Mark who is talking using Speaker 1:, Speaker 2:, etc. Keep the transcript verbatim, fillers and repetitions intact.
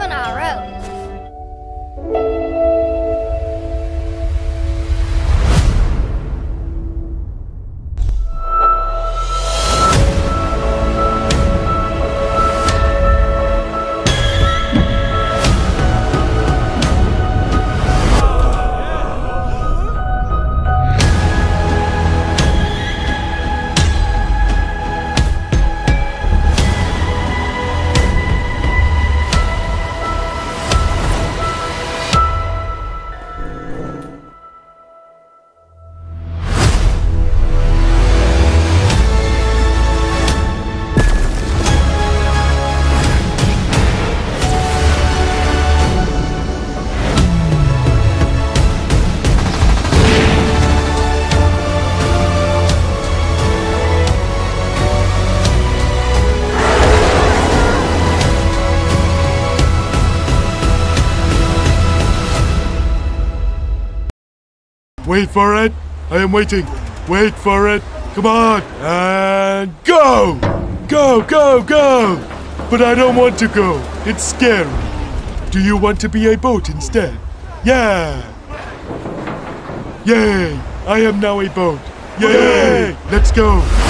Speaker 1: on our own.
Speaker 2: Wait for it. I am waiting. Wait for it. Come on. And go! Go, go, go! But I don't want to go. It's scary. Do you want to be a boat instead? Yeah! Yay! I am now a boat. Yay! Let's go!